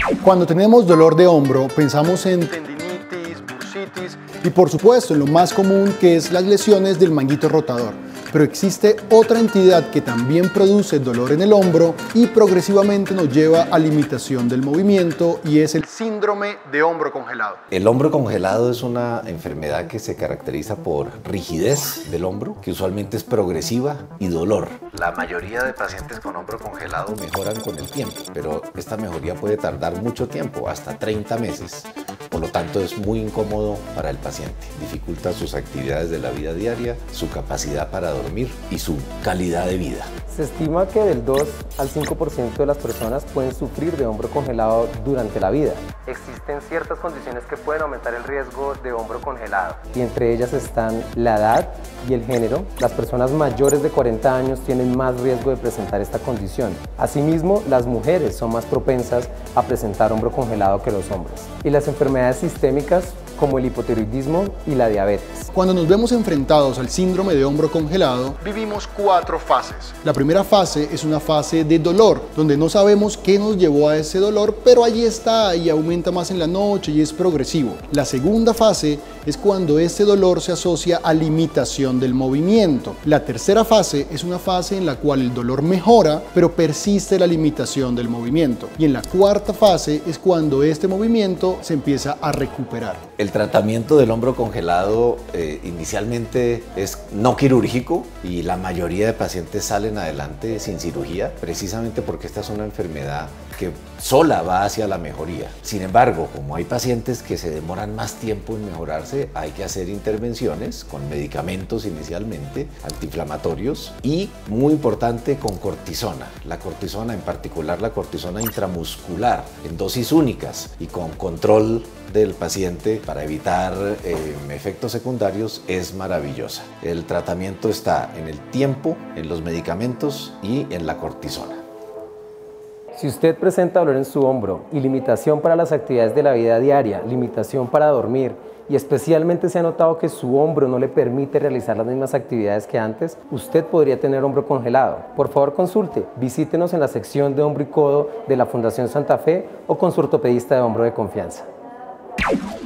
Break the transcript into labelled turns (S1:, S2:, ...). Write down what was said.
S1: Cuando tenemos dolor de hombro, pensamos en tendinitis, bursitis y por supuesto en lo más común, que es las lesiones del manguito rotador. Pero existe otra entidad que también produce dolor en el hombro y progresivamente nos lleva a limitación del movimiento, y es el síndrome de hombro congelado.
S2: El hombro congelado es una enfermedad que se caracteriza por rigidez del hombro, que usualmente es progresiva, y dolor. La mayoría de pacientes con hombro congelado mejoran con el tiempo, pero esta mejoría puede tardar mucho tiempo, hasta 30 meses. Por lo tanto, es muy incómodo para el paciente. Dificulta sus actividades de la vida diaria, su capacidad para dormir y su calidad de vida.
S3: Se estima que del 2 al 5% de las personas pueden sufrir de hombro congelado durante la vida. Existen ciertas condiciones que pueden aumentar el riesgo de hombro congelado, y entre ellas están la edad y el género. Las personas mayores de 40 años tienen más riesgo de presentar esta condición. Asimismo, las mujeres son más propensas a presentar hombro congelado que los hombres. Y las enfermedades sistémicas, como el hipotiroidismo y la diabetes.
S1: Cuando nos vemos enfrentados al síndrome de hombro congelado, vivimos 4 fases. La primera fase es una fase de dolor, donde no sabemos qué nos llevó a ese dolor, pero allí está y aumenta más en la noche y es progresivo. La segunda fase es cuando este dolor se asocia a limitación del movimiento. La tercera fase es una fase en la cual el dolor mejora, pero persiste la limitación del movimiento. Y en la cuarta fase es cuando este movimiento se empieza a recuperar.
S2: El tratamiento del hombro congelado inicialmente es no quirúrgico, y la mayoría de pacientes salen adelante sin cirugía, precisamente porque esta es una enfermedad que sola va hacia la mejoría. Sin embargo, como hay pacientes que se demoran más tiempo en mejorarse, hay que hacer intervenciones con medicamentos inicialmente, antiinflamatorios, y muy importante, con cortisona. La cortisona, en particular la cortisona intramuscular, en dosis únicas y con control del paciente para evitar efectos secundarios, es maravillosa. El tratamiento está en el tiempo, en los medicamentos y en la cortisona.
S3: Si usted presenta dolor en su hombro y limitación para las actividades de la vida diaria, limitación para dormir, y especialmente se ha notado que su hombro no le permite realizar las mismas actividades que antes, usted podría tener hombro congelado. Por favor, consulte, visítenos en la sección de hombro y codo de la Fundación Santa Fe o con su ortopedista de hombro de confianza.